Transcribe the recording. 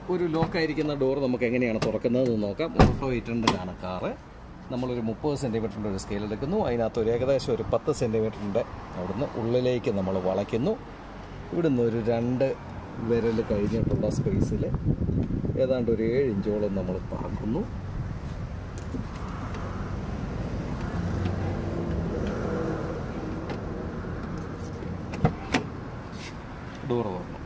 ഒരു ലോക്കായിരിക്കുന്ന ഡോർ നമുക്ക് എങ്ങനെയാണ് തുറക്കുന്നതെന്ന് നോക്കാം. Auto 800 car. നമ്മളൊരു 30 സെൻറ്റിമീറ്ററിൻ്റെ ഒരു സ്കെയിൽ എടുക്കുന്നു. അതിനകത്ത് ഒരു ഏകദേശം ഒരു 10 സെൻറ്റിമീറ്ററിൻ്റെ അവിടുന്ന് ഉള്ളിലേക്ക് നമ്മൾ വളയ്ക്കുന്നു. ഇവിടുന്ന് ഒരു 2 വിരൽ കഴിഞ്ഞിട്ടുള്ള സ്പേസിൽ ഏതാണ്ട് ഒരു 7 ഇഞ്ചോളം നമ്മൾ പാക്കുന്നു. ഡോർ തുറന്നു.